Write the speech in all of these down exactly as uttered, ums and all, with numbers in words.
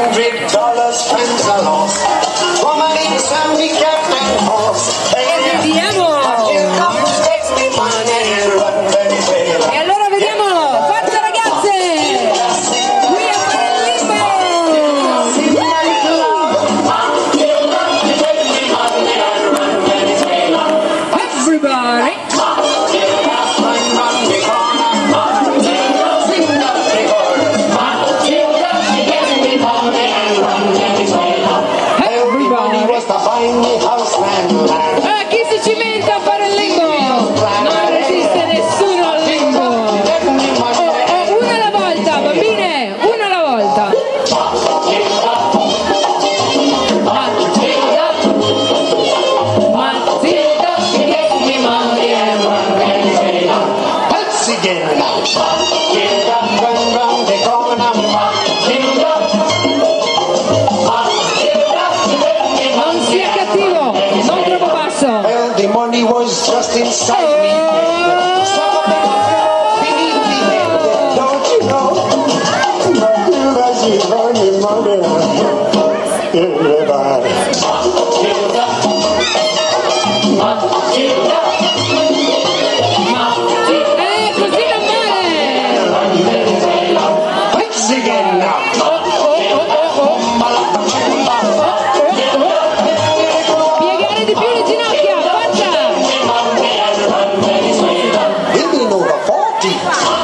hundred dollars friends are lost. Woman eats and we captain horse. E vediamo. E allora vediamo, forza ragazze! Qui a fare il limbo! Everybody! Eh, chi si cimenta a fare il limbo? Non resiste nessuno al limbo. Oh, oh, una alla volta, bambine, una alla volta. Matilda, give me money and one penny. Once again now. Matilda, run round the corner. Matilda. Non sia cattivo, non troppo basso. Well, the money was just inside me. Some of them fell beneath the head. Don't you know? Matilda, she's running money. Everybody. Matilda. Matilda. Eh, così non male. Once again now. Piegare di più le ginocchia, forza. Women over forty.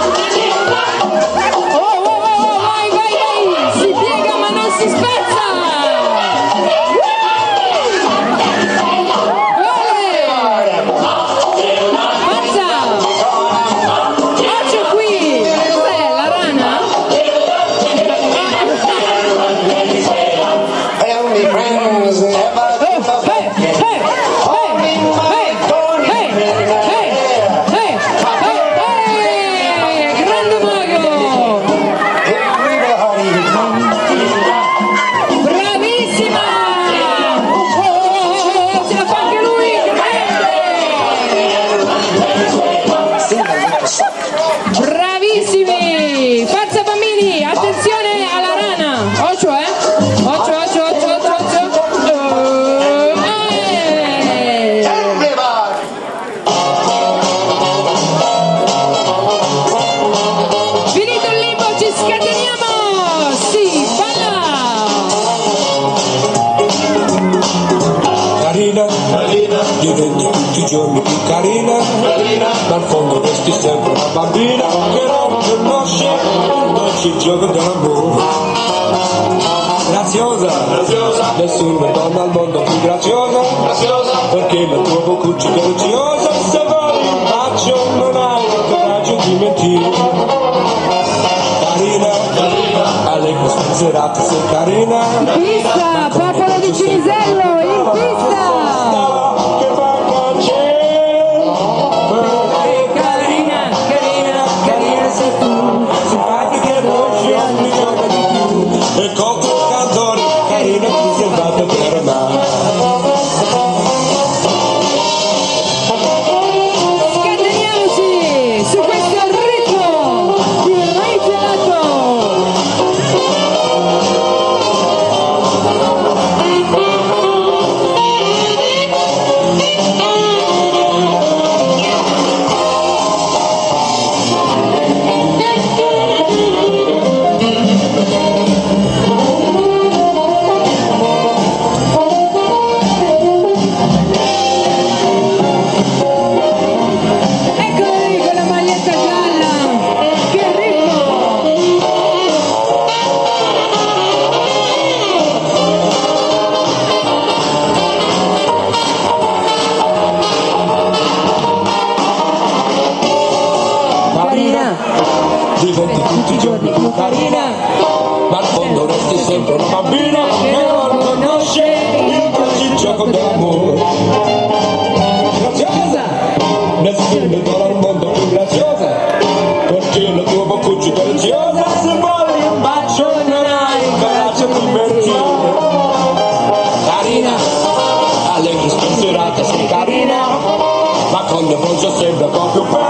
Oh, oh, oh, oh, vai, vai, vai. Si piega ma non si spezza. Forza. Occhio qui. Cos'è, la rana? Tell me friends never give up. Hey, hey, hey, hey, hey, hey, hey, hey, hey, grande mago. Bravissima! Oh, oh, oh, ce la fa anche lui, grande! Bravissimi! Forza bambini, attenzione alla rana! Occhio, eh! Occhio, occhio, occhio, occhio, occhio! Eh, eh. Finito il limbo, ci scateniamo! Sì, balla! Carina, carina, diventi tutti i giorni più carina, carina, ma al fondo resti sempre una bambina che non conosce il dolce gioco dell'amore. Graziosa, graziosa, nessuna donna al mondo più graziosa, graziosa, perché la tua boccuccia è graziosa, se vuoi un bacio non hai il coraggio di mentire. Carina, carina, allegro spensierata sei carina. Pista, popolo di Cinisello, in pista! Carina, carina, carina sei tu, simpatica e dolce, ogni giorno di più. E con tuo cantore, carina ti sei fatta per amare. Scateniamoci su questo ritmo di Ray Gelato. Eccoli con la maglietta gialla, che ritmo! Carina, Diventi tutti i giorni più carina, ma al fondo resti sempre una bambina che non conosce il dolce gioco dell'amore. Graziosa, nessuno donna al mondo più graziosa, perché la tua boccuccia è graziosa, se vuoi un bacio non hai il coraggio di mentire. Carina, allegri spensierata sei carina, ma con le voce sembra proprio bella.